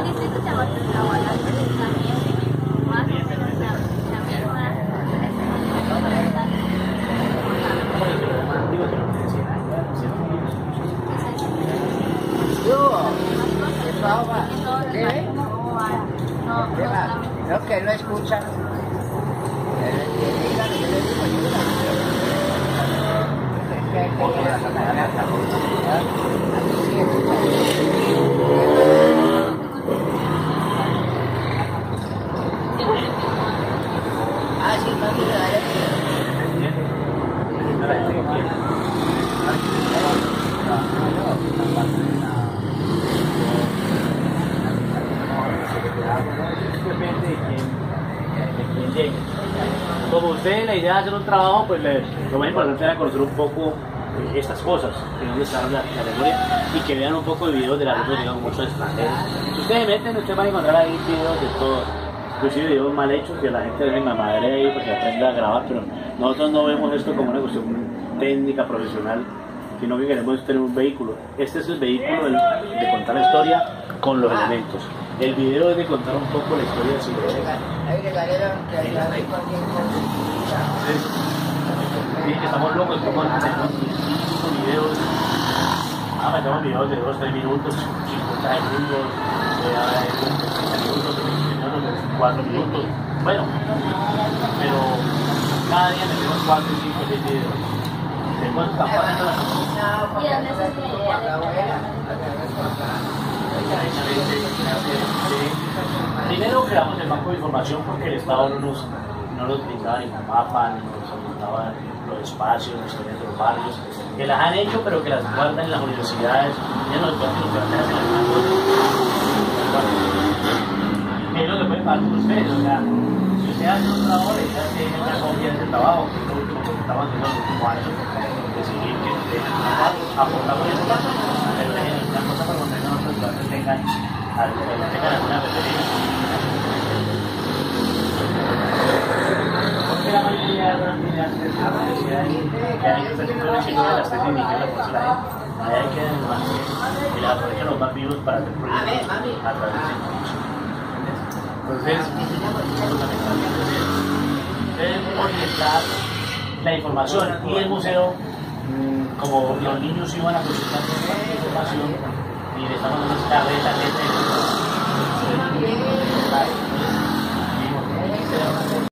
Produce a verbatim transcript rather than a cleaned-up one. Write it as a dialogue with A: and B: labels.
A: distrito se llama Tlahuala, también más o menos la, la misma.
B: ¿Qué? No, que no escucha. Ah, sí, no,
C: como usted la idea de hacer un trabajo, pues le, lo más importante era conocer un poco eh, estas cosas, que no les la, la memoria y que vean un poco de videos de la ruta, digamos, muchos extranjeros. Si ustedes meten, ustedes van a encontrar ahí videos de todo, inclusive videos mal hechos que la gente debe madre ahí para que aprenda a grabar, pero nosotros no vemos esto como una cuestión técnica, profesional, sino que queremos tener un vehículo. Este es el vehículo de, de contar la historia con los elementos. El video es de contar un poco la historia de su vida. Sí, que estamos locos, estamos haciendo videos. Ah, metemos videos de dos, tres minutos, cincuenta segundos, treinta minutos, cuatro minutos. Bueno, pero cada día metemos cuatro, cinco, seis videos. Después estamos haciendo las cosas.
A: ¿Y dónde se
C: Primero creamos el banco de información porque el Estado no nos, no nos brindaba ningún mapa, ni nos brindaba los espacios, las historias de los barrios, que las han hecho pero que las guardan en las universidades, y en los estudiantes los que hacen el es lo que pueden pagar con ustedes, o sea, si usted hace un trabajo, le dice que una copia de ese trabajo, que es lo último que estamos haciendo en los últimos años, decidir que ustedes aportar por ese caso, pero dejen una cosa para cuando nosotros estudiantes tengan tengan alguna referencia. Porque la mayoría de las universidades que han hecho certificaciones y de las técnicas de la gente, ahí quedan más y las aprovechan los más vivos para hacer proyectos a través de información. Entonces, fundamentalmente deben orientar la información y el museo, como los niños iban a presentar esta información y le estamos dando esta red, la red de